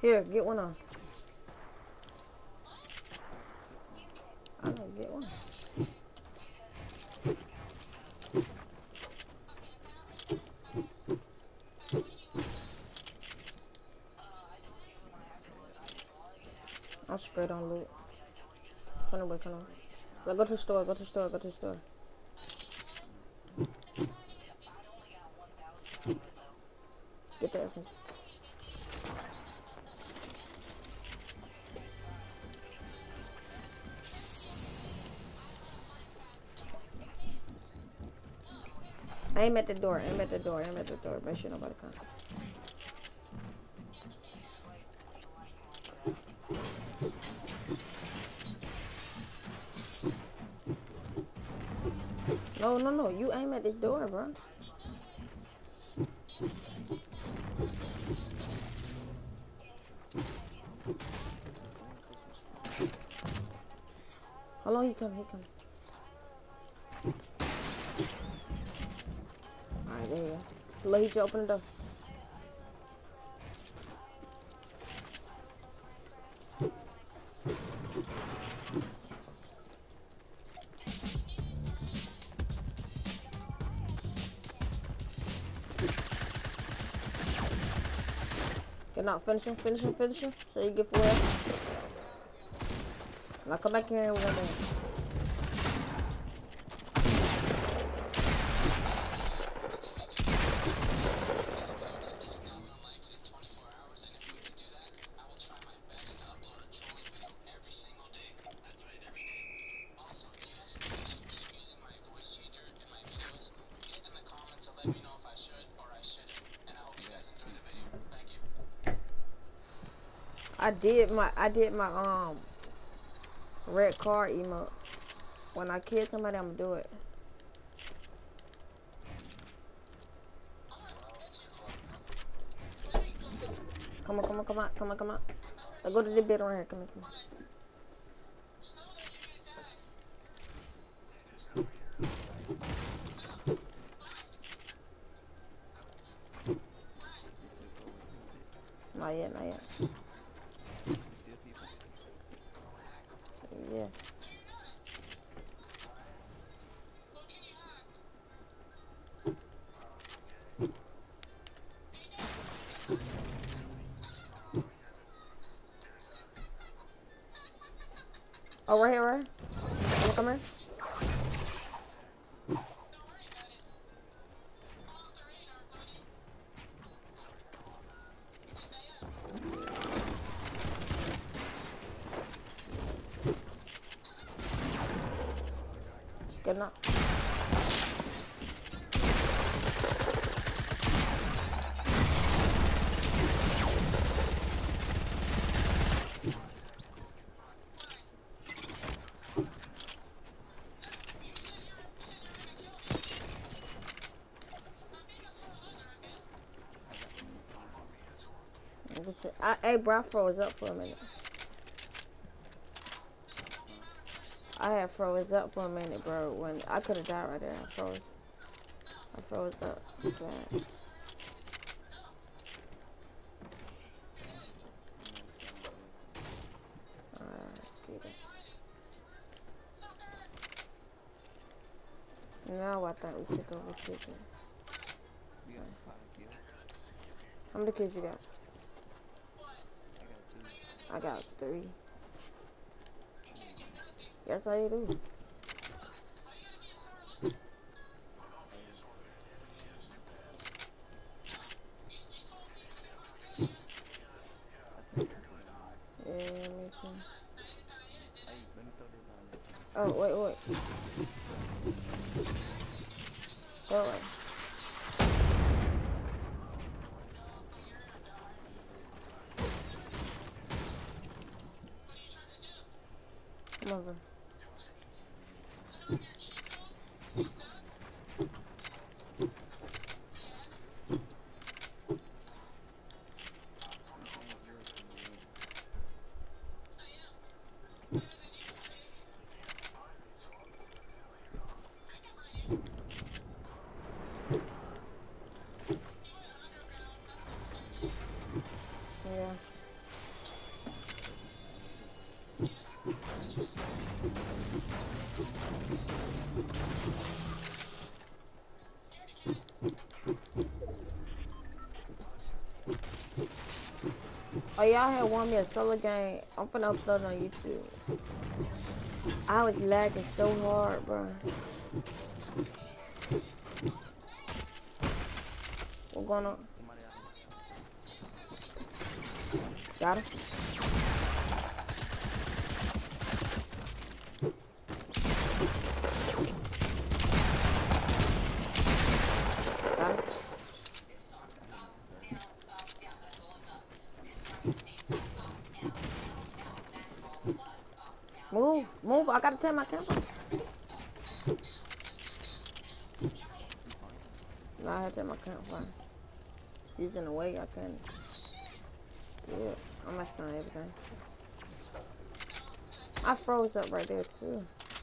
Here, get one on. I don't get one. I'm straight on loot. Come on, come on. Let's go to the store, go to the store, go to the store. Get that. Aim at the door, aim at the door, aim at the door. Make sure nobody comes. No, no, no. You aim at this door, bro. Hold on, he come, he come. Alright, there you go. Let you open the door. Get out, finish him, finish him, finish him. So you get 4 F. Now come back here and we're gonna do it. I did my red car emote. When I kill somebody, I'm gonna do it. Come on, come on, come on, come on, come on. Let's go to the bed right here. Come on, come on. Not yet, not yet. Yeah. Oh, right here, right here. Come here. Good enough. Hey, bro, I froze up for a minute. I had froze up for a minute, bro. When I could have died right there, I froze up. Bad. Get it. Now I thought we took over chicken. How many kids you got? I got 3. Yes, I do. Yeah, me too. Oh, wait. Go away. Come over. Yeah. Oh, y'all had won me a solo game. I'm finna upload it on YouTube. I was lagging so hard, bro. What's going on? Got him. Got him. Move, move. I gotta take my camera. No, I had to take my camera. He's in the way. I can't. Yeah, I'm messing on everything. I froze up right there too.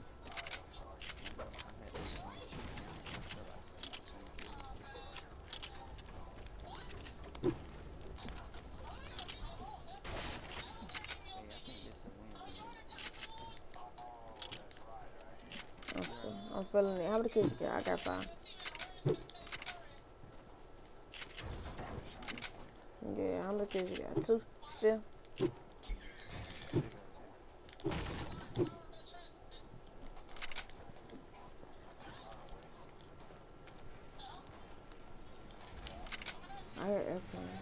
I'm feeling it. How many kills you got? I got 5. Yeah, how many kills you got? 2 still? I hear airplane.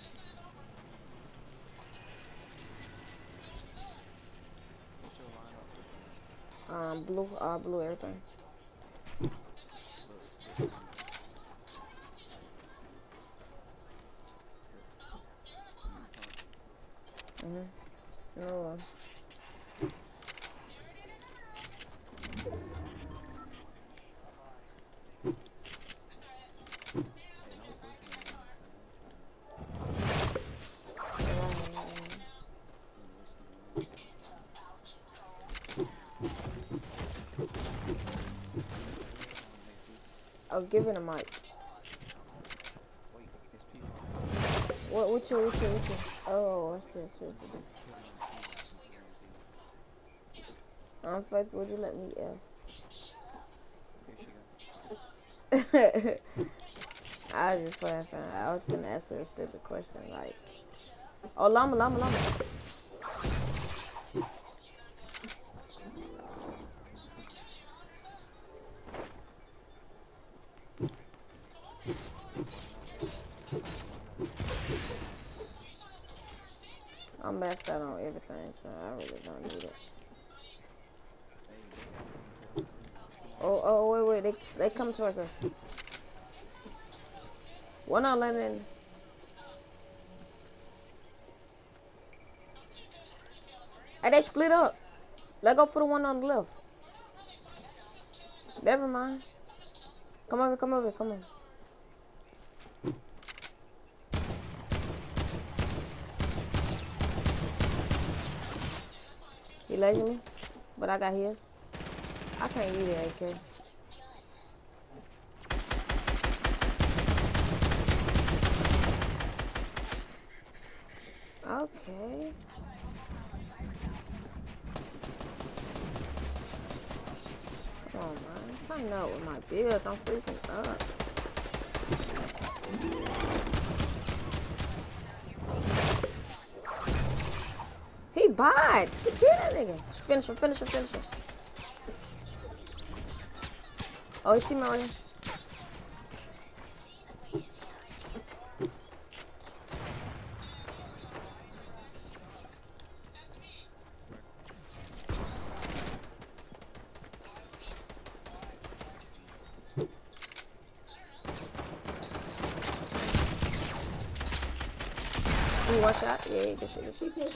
Blue everything. No. I'll give it a mic. Which one? Oh, I see. First, would you let me I was just playing fun. I was gonna ask her a stupid question like, oh, llama. I'm maxed out on everything, so I really don't need it. Oh, wait, they come towards us. One not letting in. Hey, they split up. Let go for the one on the left. Never mind. Come over. He lagging me, but I got his. I can't use it, AK. Okay. Come on, man. I know with my bills. I'm freaking up. He bites. Get that nigga. Finish him. Oh, he see me already. One shot? Yeah, good shit.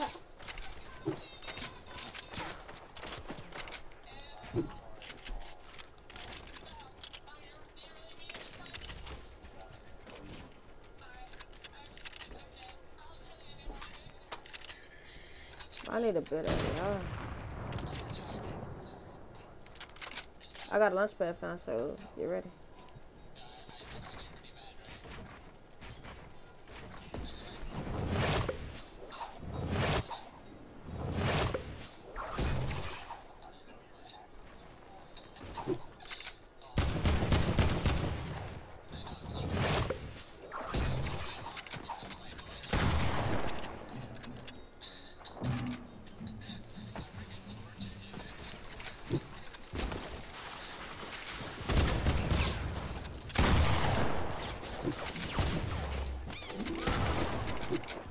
I need a bit of it. I got a lunch pad found, so get ready.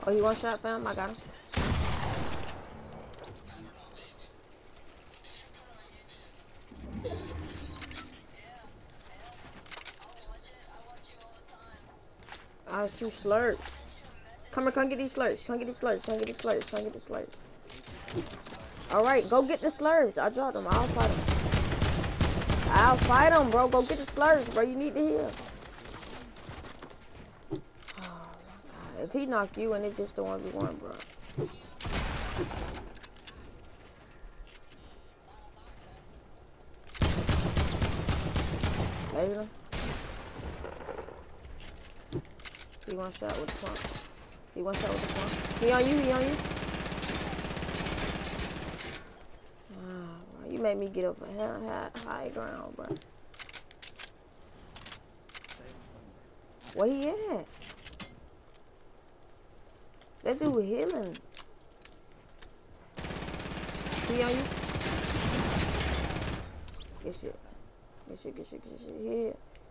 Oh, he one shot, fam? I got him. I shoot slurps. Come here, come get these slurps. Come get these slurps. Come get these slurps. Come get these slurps. Alright, go get the slurps. I dropped them. I'll fight them. I'll fight them, bro. Go get the slurps, bro. You need to heal. Oh, my God. If he knock you, and it's just the 1v1, bro. Laser. He one shot with the pump. He one shot with the pump. He on you, he on you. Ah, you made me get up a high ground, bro. Where he at? That dude was healing. He on you? Get shit. Get shit, get shit, get shit. Here.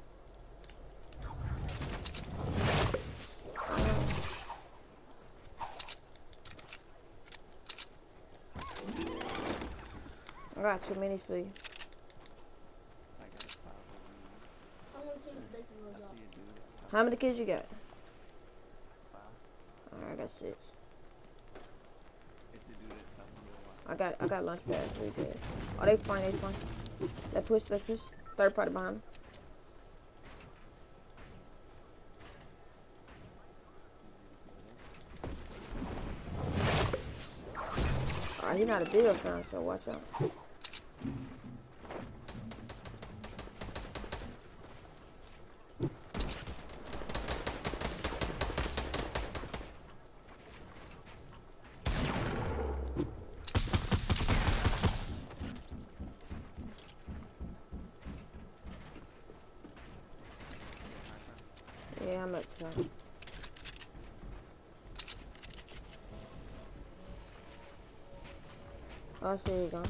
I got too many for you. How many kids you got? Alright, I got 6. I got lunch pads. Really good. Oh, they fine, they fine. Let's push, let's push. Third party behind him. Alright, he's not a big fan, so watch out. Yeah, I'm at 10. Oh, I see you going.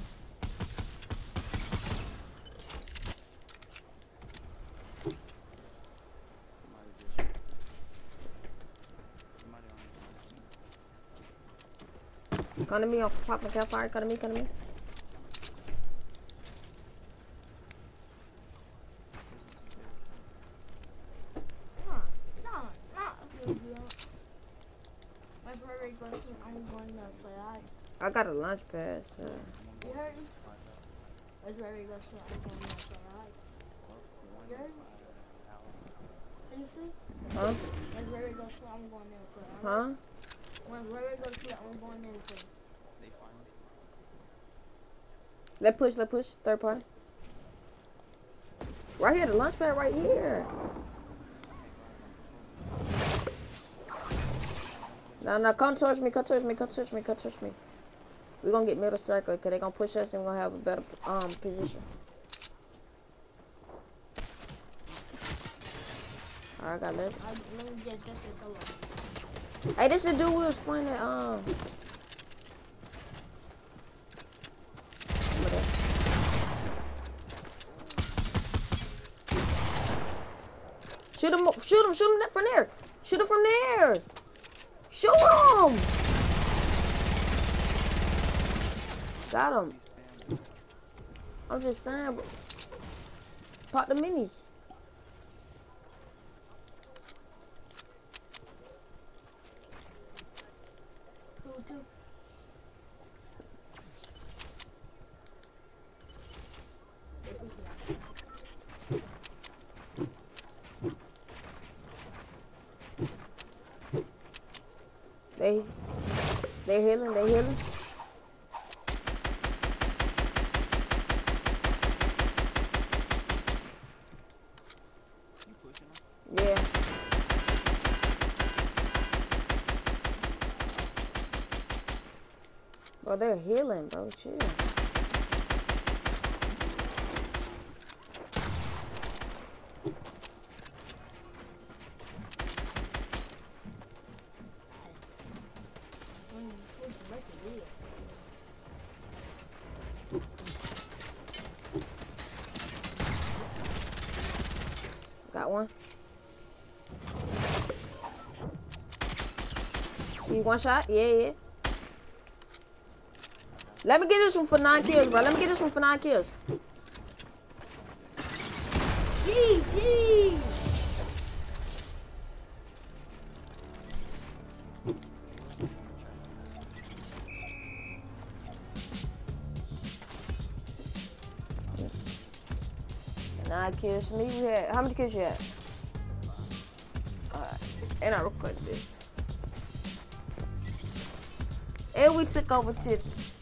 Come to me, I'll pop my campfire. Come to me, come to me. I got a lunch pass. You heard me? That's where we go see. I'm going to say hi. You heard me? Can you see? Huh? That's where we go see. I'm going there for. Huh? That's where we go see. I'm going there for. Let's push, let's push. Third party. Right here, the lunch pad right here. No, come towards me, come towards me, come towards me, come towards me. We're gonna get middle striker because they're gonna push us and we're gonna have a better position. Alright, I got left. Let me get just a solo. Hey, this the dude we was playing at Shoot him from there. Shoot him from there. Shoot him. Got him. I'm just saying, bro. Pop the minis. They healing, they healing. Yeah. Bro, they're healing, bro. Chill. Got one. He one shot? Yeah. Let me get this one for 9 kills, bro. Let me get this one for 9 kills. GG! Nine kills for me. You had, how many kills you had? Alright. And I recorded this. And we took over 10.